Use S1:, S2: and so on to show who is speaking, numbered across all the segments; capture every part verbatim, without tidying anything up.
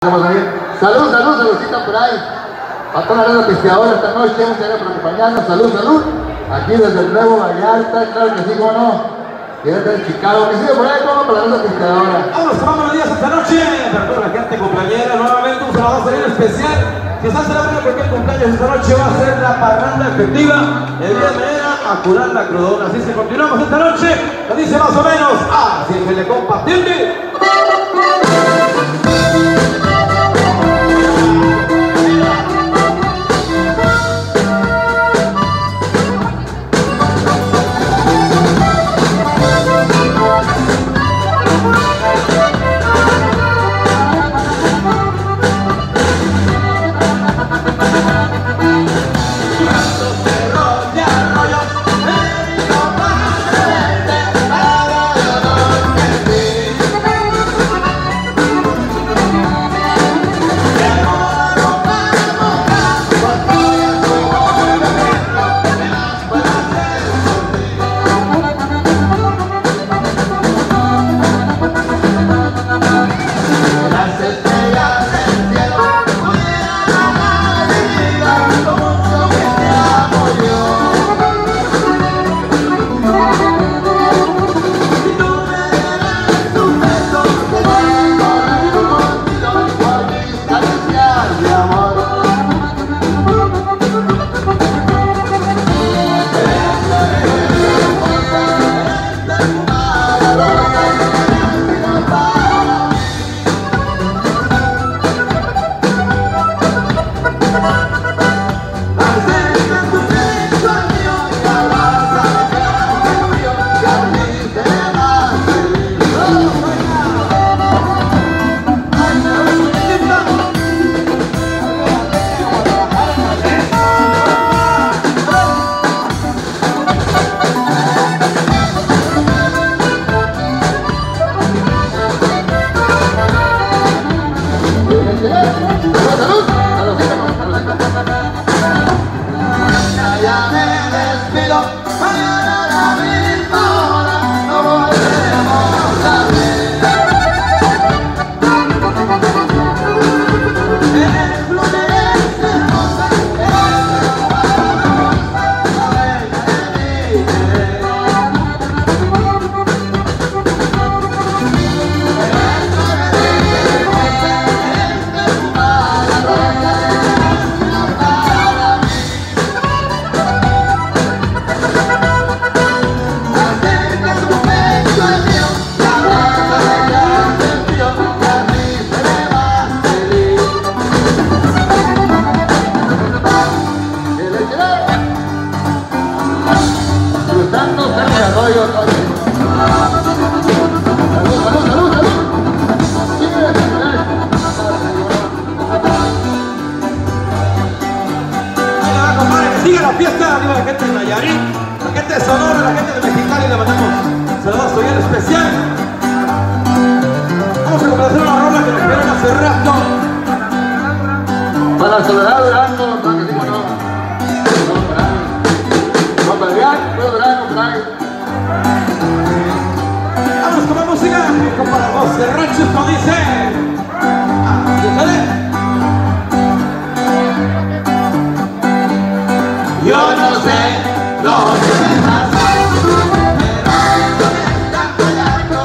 S1: Salud, salud, saludcita por ahí. A toda la red pisteadora esta noche, muchas gracias por acompañarnos. Salud, salud. Aquí desde el Nuevo Vallarta, claro que sí, cómo no. Y desde Chicago, que sigue por ahí, como para la red pisteadora.
S2: Vamos, tomando los días esta noche. Para toda la gente cumpleañera, nuevamente un sábado salir especial. Si están celebrando cualquier cumpleaños esta noche, va a ser la parranda efectiva. El día de mañana a curar la crudona. Así se continuamos esta noche. Lo dice más o menos. Ah, si se le compatible. La fiesta, arriba la gente de Nayarit, la gente de Sonora, la gente de Mexicali, le mandamos saludos bien especial. Vamos a complacer una rola que nos quedaron hace rato.
S1: Para Soledad Durango, para que digo no. No, para allá, puedo Durango, por ahí.
S2: Vamos con la música, para los de rancho, como dice.
S1: Yo no sé lo que me pasa, pero esto me está fallando.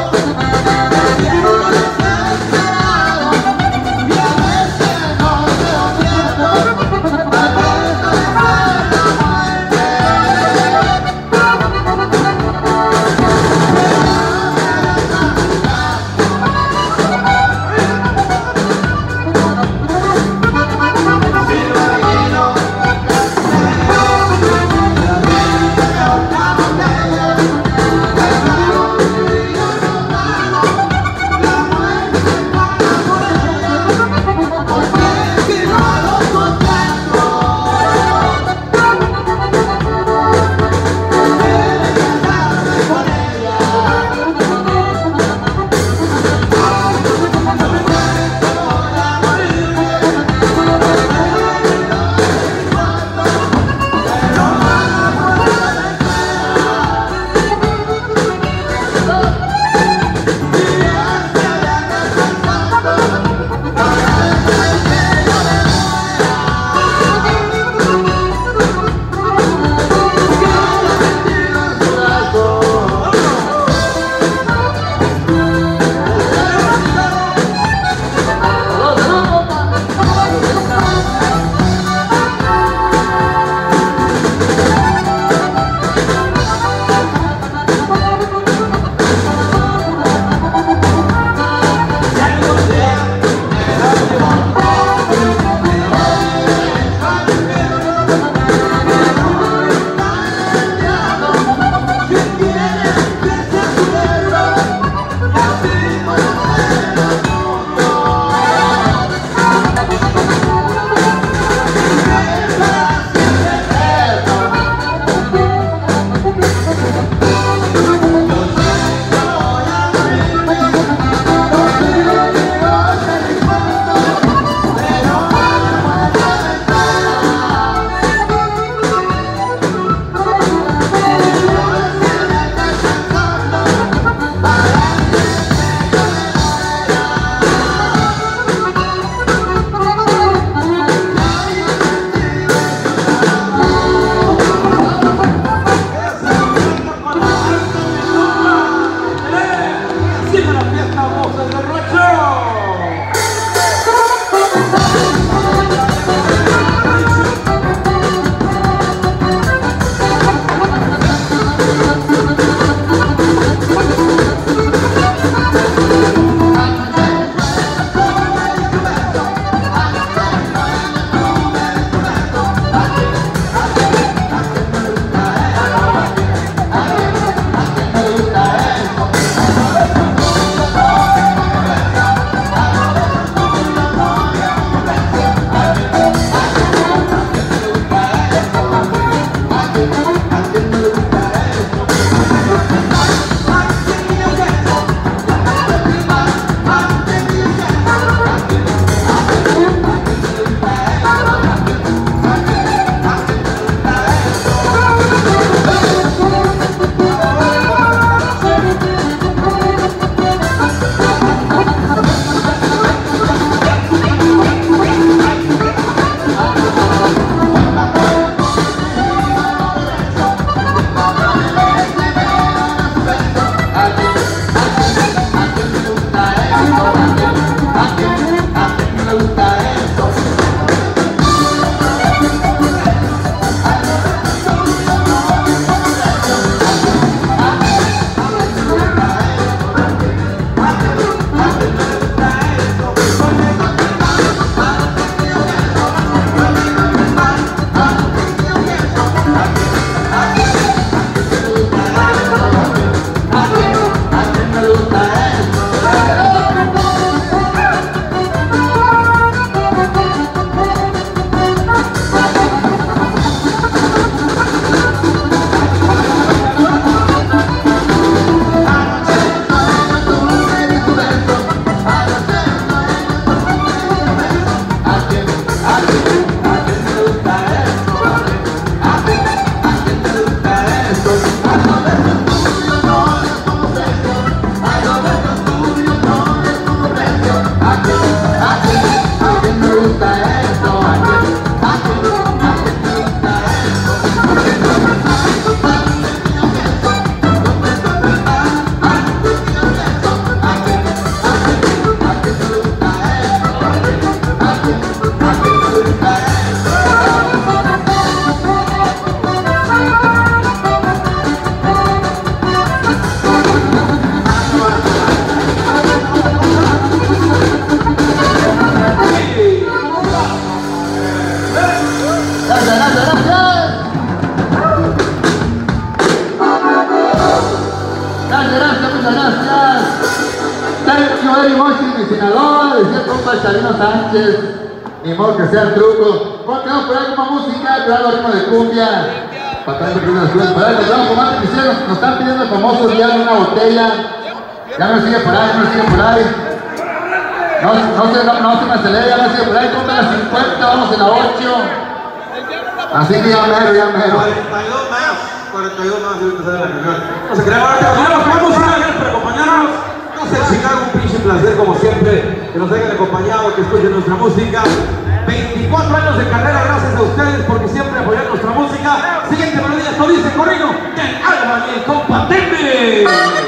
S1: Sánchez, ni modo que sea el truco. Continuamos por ahí con música, creando ritmo de cumbia. Para traer pequeñas cosas. Por ahí nos vamos con más peticiones. Nos están pidiendo el famoso día de una botella. Ya me sigue por ahí, ya me sigue por ahí. No, no, se, no, no se me acelere, ya me sigue por ahí. Compra las cincuenta, vamos en la ocho. Así que ya mero, ya mero.
S2: cuarenta y dos más, cuarenta y dos más, y ahorita sale la reunión. No se crean, ahora continuamos con música, gracias por acompañarnos. No sé, Chicago, un pinche placer como siempre, que nos hayan acompañado, que escuchen nuestra música. veinticuatro años de carrera, gracias a ustedes porque siempre apoyan nuestra música. Siguiente melodía, esto dice corrido, del Alba y el compa Tembe.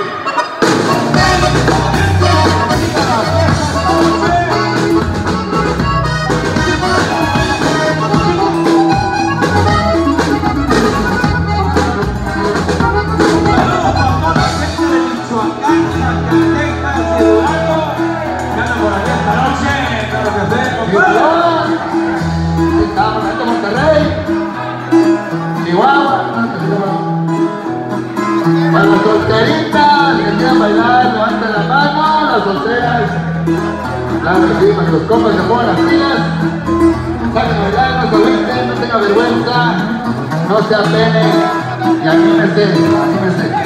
S1: Estamos en Monterrey, Chihuahua. Para las solteritas que quieran bailar, levanten la mano, las solteras. Claro que sí, para que los compas se pongan las pilas. Saquen a bailar, no se agüiten, no tengan vergüenza, no se apenen y anímense, anímense.